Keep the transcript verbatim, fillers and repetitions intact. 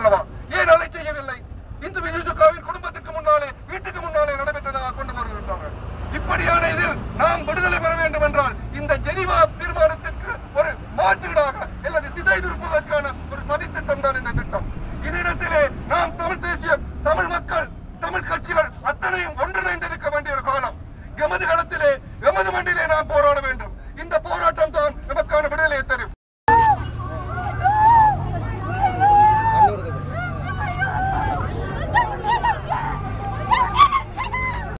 அல்லவா? ஏன் அதை செய்யவில்லை? இந்து விஜயகாவின் குடும்பத்துக்கு முன்னாலே வீட்டுக்கு முன்னாலே நடைபெற்றதாக கொண்டு வருகிறார்கள். இப்படியான இதில் நாம் விடுதலை பெற வேண்டும் என்றால் இந்த ஜெனீவா தீர்மானத்திற்கு ஒரு மாற்றீடாக அல்லது திசை திருப்புவதற்கு